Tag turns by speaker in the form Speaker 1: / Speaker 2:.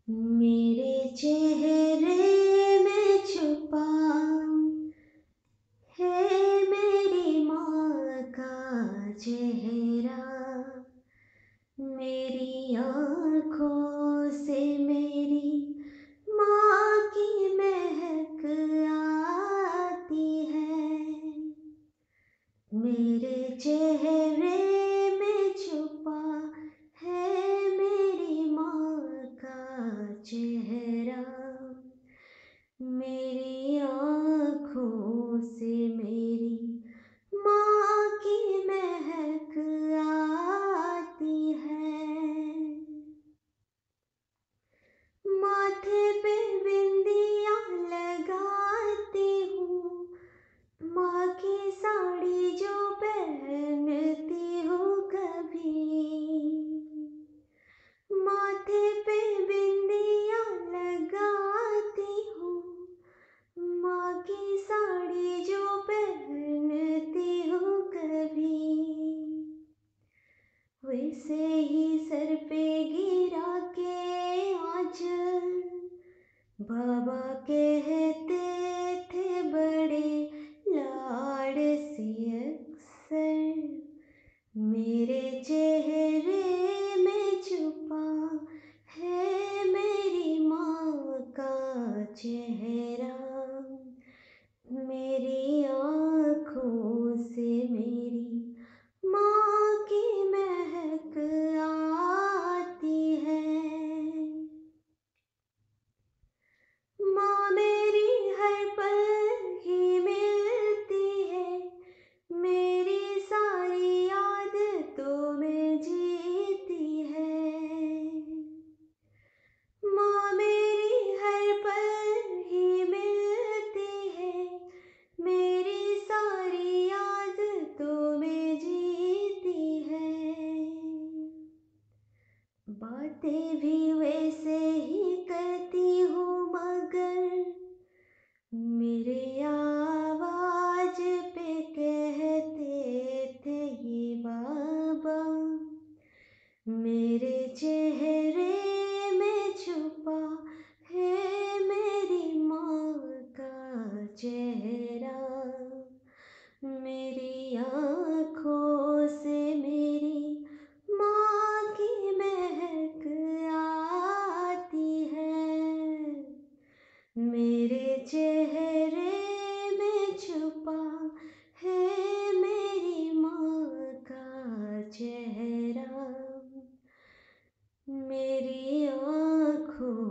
Speaker 1: मेरे चेहरे में छुपा है मेरी माँ का चेहरा। मेरी आँखों से मेरी माँ की महक आती है। मेरे चेहरे में छुपा है मेरी माँ का चेहरा। मेरी आँखों से मेरी माँ की महक आती है। माथे पे बिंदिया लगाती हूँ, माँ की साड़ी जो पहनती हूँ कभी। माथे पे बिंदिया लगाती हूँ, माँ की साड़ी जो पहनती हूँ कभी। वैसे ही सर पे गिरा के आंचल बाबा कहते थे बड़े लाड से अक्सर। मेरे चेहरे में छुपा है मेरी माँ का चेहरा। मेरी आँखों से मेरी माँ की महक आती है। माँ मेरी हर पल ही मिलती है, मेरी सारी आदतों में जीती है। माँ मेरी हर पल ही मिलती है, मेरी सारी आदतों में जीती है। बातें भी वैसे ही करती हूँ मगर मेरे आवाज पे कहते थे ये बाबा। मेरे चेहरे में छुपा है मेरी माँ का चेहरा। मेरी आँखों से मेरी माँ की महक आती है। मेरे चेहरे में छुपा है मेरी माँ का चेहरा। मेरी आँखों